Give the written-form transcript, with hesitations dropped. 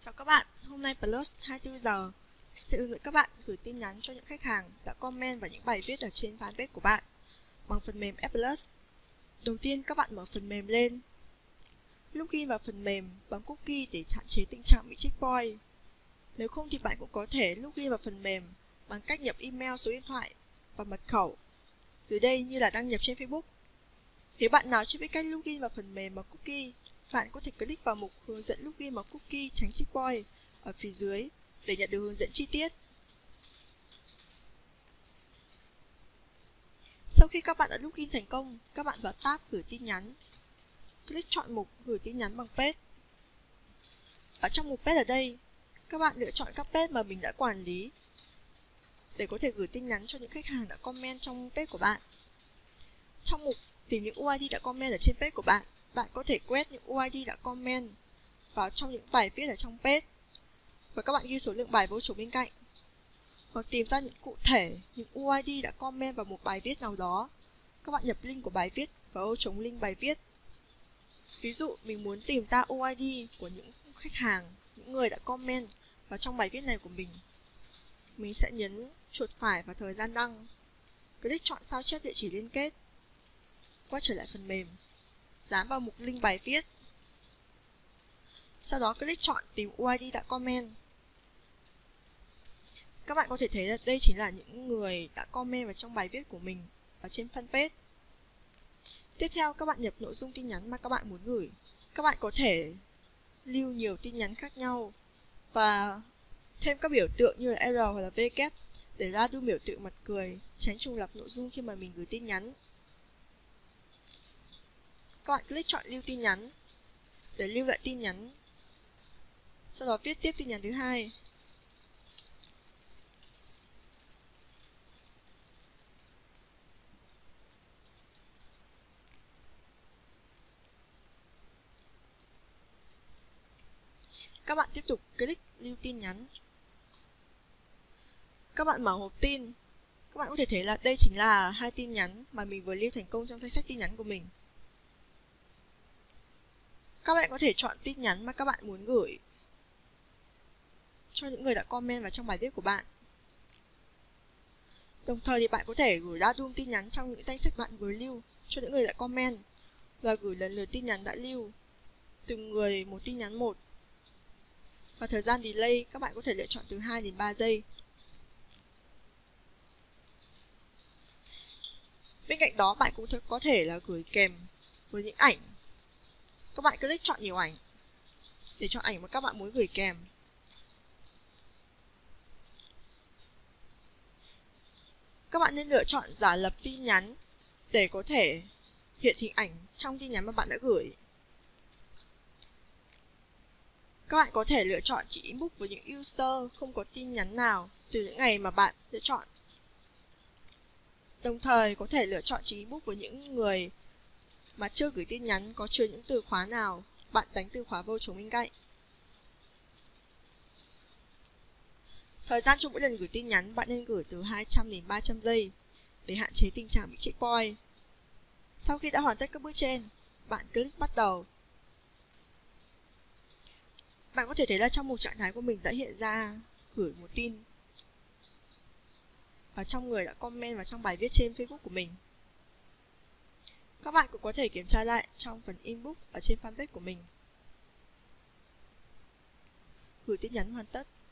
Chào các bạn, hôm nay Plus 24 giờ sẽ hướng dẫn các bạn gửi tin nhắn cho những khách hàng đã comment vào những bài viết ở trên fanpage của bạn bằng phần mềm F Plus. Đầu tiên các bạn mở phần mềm lên, login vào phần mềm bằng cookie để hạn chế tình trạng bị checkpoint. Nếu không thì bạn cũng có thể login vào phần mềm bằng cách nhập email, số điện thoại và mật khẩu dưới đây như là đăng nhập trên Facebook. Nếu bạn nào chưa biết cách login vào phần mềm bằng cookie, bạn có thể click vào mục hướng dẫn login bằng cookie tránh checkpoint ở phía dưới để nhận được hướng dẫn chi tiết. Sau khi các bạn đã login thành công, các bạn vào tab gửi tin nhắn. Click chọn mục gửi tin nhắn bằng page. Ở trong mục page ở đây, các bạn lựa chọn các page mà mình đã quản lý để có thể gửi tin nhắn cho những khách hàng đã comment trong page của bạn. Trong mục tìm những UID đã comment ở trên page của bạn, bạn có thể quét những UID đã comment vào trong những bài viết ở trong page và các bạn ghi số lượng bài vô trống bên cạnh, hoặc tìm ra những cụ thể những UID đã comment vào một bài viết nào đó. Các bạn nhập link của bài viết vào ô trống link bài viết. Ví dụ mình muốn tìm ra UID của những khách hàng, những người đã comment vào trong bài viết này của mình sẽ nhấn chuột phải vào thời gian đăng, click chọn sao chép địa chỉ liên kết, quay trở lại phần mềm, dán vào mục link bài viết. Sau đó click chọn tìm UID đã comment. Các bạn có thể thấy là đây chính là những người đã comment vào trong bài viết của mình ở trên fanpage. Tiếp theo các bạn nhập nội dung tin nhắn mà các bạn muốn gửi. Các bạn có thể lưu nhiều tin nhắn khác nhau và thêm các biểu tượng như là R hoặc là V kép để ra đu biểu tượng mặt cười, tránh trùng lặp nội dung khi mà mình gửi tin nhắn. Các bạn click chọn lưu tin nhắn để lưu lại tin nhắn. Sau đó viết tiếp tin nhắn thứ hai. Các bạn tiếp tục click lưu tin nhắn. Các bạn mở hộp tin. Các bạn có thể thấy là đây chính là hai tin nhắn mà mình vừa lưu thành công trong danh sách tin nhắn của mình. Các bạn có thể chọn tin nhắn mà các bạn muốn gửi cho những người đã comment vào trong bài viết của bạn. Đồng thời thì bạn có thể gửi ra đum tin nhắn trong những danh sách bạn vừa lưu cho những người đã comment và gửi lần lượt tin nhắn đã lưu, từng người một tin nhắn một. Và thời gian delay các bạn có thể lựa chọn từ 2 đến 3 giây. Bên cạnh đó bạn cũng có thể là gửi kèm với những ảnh. Các bạn click chọn nhiều ảnh để chọn ảnh mà các bạn muốn gửi kèm. Các bạn nên lựa chọn giả lập tin nhắn để có thể hiện hình ảnh trong tin nhắn mà bạn đã gửi. Các bạn có thể lựa chọn chỉ inbox với những user không có tin nhắn nào từ những ngày mà bạn lựa chọn. Đồng thời có thể lựa chọn chỉ inbox với những người mà chưa gửi tin nhắn có chứa những từ khóa nào, bạn đánh từ khóa vô trống bên cạnh. Thời gian cho mỗi lần gửi tin nhắn bạn nên gửi từ 200 đến 300 giây để hạn chế tình trạng bị checkpoint. Sau khi đã hoàn tất các bước trên, bạn click bắt đầu. Bạn có thể thấy là trong mục trạng thái của mình đã hiện ra gửi một tin và trong người đã comment vào trong bài viết trên Facebook của mình. Các bạn cũng có thể kiểm tra lại trong phần inbox ở trên fanpage của mình. Gửi tin nhắn hoàn tất.